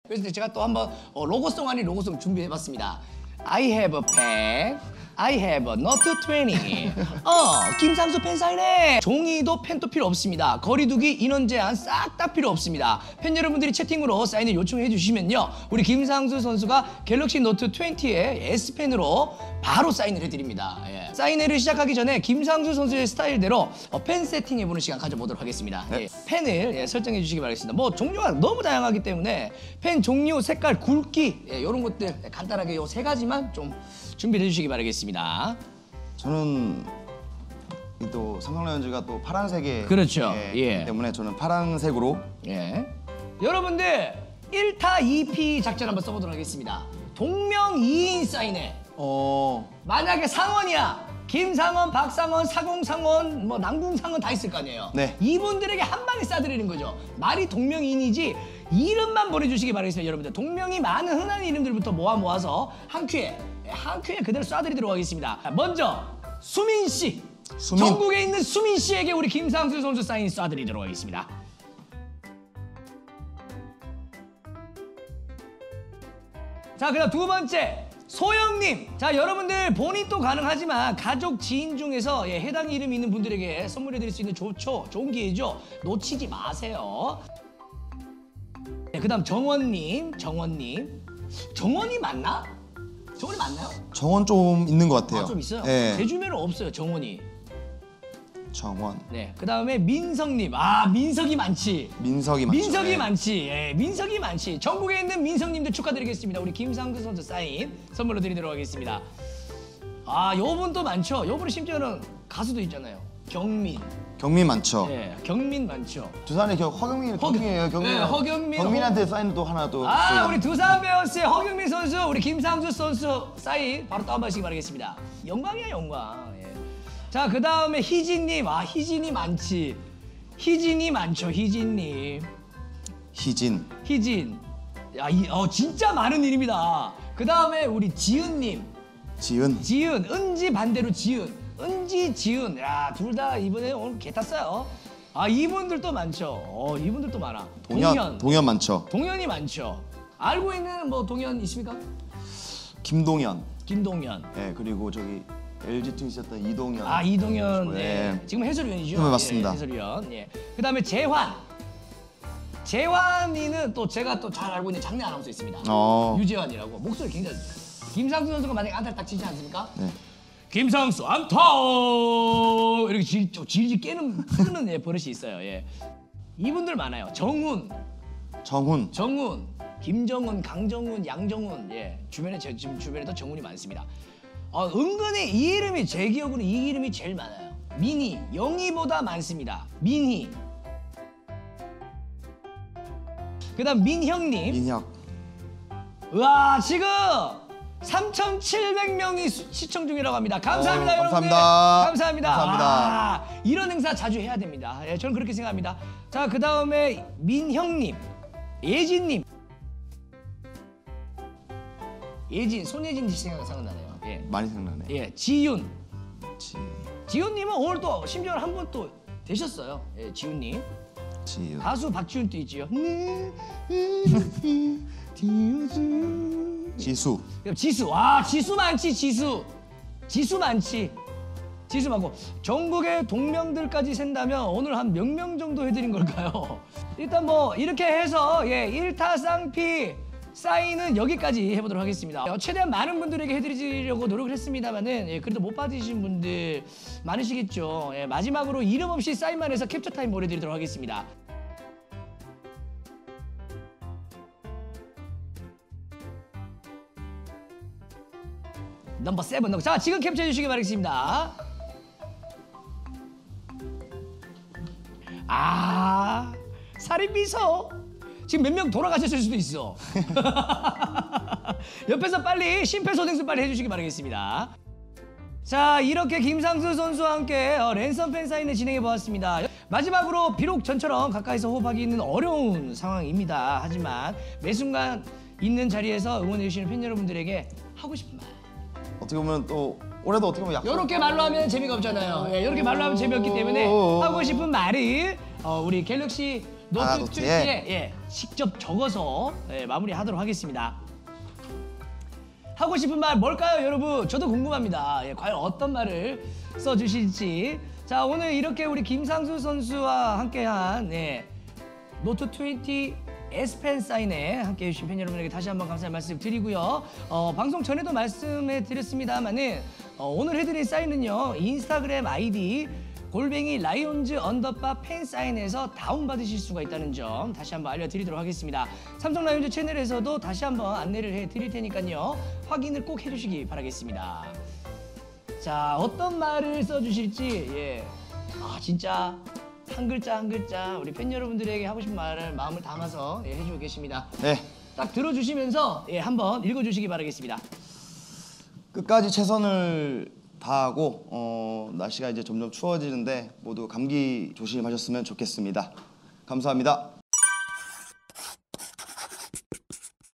그래서 제가 또 한번 로고송 아닌 로고송 준비해봤습니다. I have a pen, I have a note 20. 김상수 펜 사인회. 종이도 펜도 필요 없습니다. 거리두기, 인원 제한 싹 다 필요 없습니다. 팬 여러분들이 채팅으로 사인을 요청해 주시면요, 우리 김상수 선수가 갤럭시 노트 20의 S펜으로 바로 사인을 해드립니다. 예. 사인회를 시작하기 전에 김상수 선수의 스타일대로 펜 세팅해보는 시간 가져보도록 하겠습니다. 네. 예. 펜을 설정해 주시기 바라겠습니다. 뭐 종류가 너무 다양하기 때문에 펜 종류, 색깔, 굵기 이런 것들 간단하게 요 세 가지만 좀 준비해 주시기 바라겠습니다. 저는 또 삼성라이온즈가 또 파란색에 그렇죠. 예. 때문에 저는 파란색으로. 예. 여러분들 1타 2피 작전 한번 써보도록 하겠습니다. 동명 2인 사인회. 만약에 상원이야. 김상원, 박상원, 사공상원, 뭐 남궁상원 다 있을 거 아니에요. 네. 이분들에게 한 방에 쏴드리는 거죠. 말이 동명이인이지 이름만 보내주시기 바라겠습니다. 여러분들 동명이 많은 흔한 이름들부터 모아서 한 큐에 그대로 쏴드리도록 하겠습니다. 먼저 수민 씨. 전국에 있는 수민 씨에게 우리 김상수 선수 사인 쏴드리도록 하겠습니다. 자, 그다음 두 번째 소영님. 자, 여러분들 본인도 가능하지만 가족, 지인 중에서 해당 이름이 있는 분들에게 선물해드릴 수 있는 좋은 기회죠. 놓치지 마세요. 네, 그다음 정원님. 정원이 맞나? 정원이 맞나요? 정원 좀 있는 것 같아요. 좀 있어요? 네. 제 주변은 없어요, 정원이. 정원. 네, 그다음에 민석님. 민석이 많지. 민석이 많죠. 민석이 많지. 예, 민석이 많지. 전국에 있는 민석님들 축하드리겠습니다. 우리 김상수 선수 사인 선물로 드리도록 하겠습니다. 요분도 많죠. 요분은 심지어는 가수도 있잖아요. 경민. 경민 많죠. 예, 경민 많죠. 두산의 허경민이에요. 경민. 네, 허경민. 경민한테 사인 또 하나 또. 우리 두산 베어스의 허경민 선수, 우리 김상수 선수 사인 바로 다운받으시기 바라겠습니다. 영광이야, 영광. 예. 자, 그 다음에 희진님. 희진이 많지. 희진이 많죠, 희진님. 희진. 진짜 많은 일입니다. 그 다음에 우리 지은님. 지은. 은지 반대로 지은. 은지, 지은. 야, 둘 다 이번에 오늘 개 탔어요. 이분들도 많죠. 이분들도 많아. 동현 많죠. 동현이 많죠. 알고 있는 뭐 동현 있습니까? 김동현. 네, 그리고 저기 LG 트윈스였던 이동현. 이동현. 네. 지금 해설위원이죠. 네, 맞습니다. 해설위원. 예. 그다음에 재환이는 또 제가 또 잘 알고 있는 장내 아나운서 있습니다. 유재환이라고. 목소리 굉장히 좋죠. 김상수 선수가 만약에 안타를 딱 치지 않습니까? 네. 김상수 안타! 이렇게 질질 끄는 버릇이 있어요. 예. 이분들 많아요. 정훈. 김정훈, 강정훈, 양정훈. 예. 지금 주변에도 정훈이 많습니다. 은근히 이 이름이 제 기억으로는 이 이름이 제일 많아요. 민희, 영희보다 많습니다. 민희. 그다음 민혁님. 민혁. 와, 지금 3,700명이 시청 중이라고 합니다. 감사합니다, 여러분들. 감사합니다. 이런 행사 자주 해야 됩니다. 예, 저는 그렇게 생각합니다. 자, 그 다음에 민형님, 예진님. 손예진 씨 생각나네요. 예. 많이 생각나네. 예, 지훈님은 오늘 또 심지어 한 분 또 되셨어요. 예, 지훈님. 가수 박지훈도 있지요. 지수. 지수 많지. 지수 많고 전국의 동명들까지 센다면 오늘 한 몇 명 정도 해드린 걸까요? 일단 뭐 이렇게 해서 1타 쌍피 사인은 여기까지 해보도록 하겠습니다. 최대한 많은 분들에게 해드리려고 노력을 했습니다만은 그래도 못 받으신 분들 많으시겠죠. 마지막으로 이름 없이 사인만 해서 캡처 타임 보내드리도록 하겠습니다. 넘버 7. 자, 지금 캡처해 주시기 바라겠습니다. 살인미소. 지금 몇 명 돌아가셨을 수도 있어. 옆에서 빨리 심폐소생술 빨리 해주시기 바라겠습니다. 자, 이렇게 김상수 선수와 함께 랜선 팬 사인회 진행해 보았습니다. 마지막으로 비록 전처럼 가까이서 호흡하기는 어려운 상황입니다. 하지만 매 순간 있는 자리에서 응원해 주시는 팬 여러분들에게 하고 싶은 말. 어떻게 보면 또 올해도 어떻게 보면 이렇게 말로 하면 재미가 없잖아요. 이렇게 말로 하면 재미없기 때문에 하고 싶은 말이 우리 갤럭시 노트 노트에. 트웬티에 직접 적어서 마무리하도록 하겠습니다. 하고 싶은 말 뭘까요, 여러분? 저도 궁금합니다. 과연 어떤 말을 써주실지. 자, 오늘 이렇게 우리 김상수 선수와 함께한 노트 20 S펜 사인회 함께해 주신 팬 여러분에게 다시 한번 감사의 말씀 드리고요. 방송 전에도 말씀해 드렸습니다만은 오늘 해드린 사인은요, 인스타그램 아이디 _라이온즈 _팬 사인에서 다운받으실 수가 있다는 점 다시 한번 알려드리도록 하겠습니다. 삼성 라이온즈 채널에서도 다시 한번 안내를 해드릴 테니까요, 확인을 꼭 해주시기 바라겠습니다. 자, 어떤 말을 써주실지 진짜 한 글자 한 글자 우리 팬 여러분들에게 하고 싶은 말을 마음을 담아서 해주고 계십니다. 네. 딱 들어주시면서 한번 읽어주시기 바라겠습니다. 끝까지 최선을 다하고 날씨가 이제 점점 추워지는데 모두 감기 조심하셨으면 좋겠습니다. 감사합니다.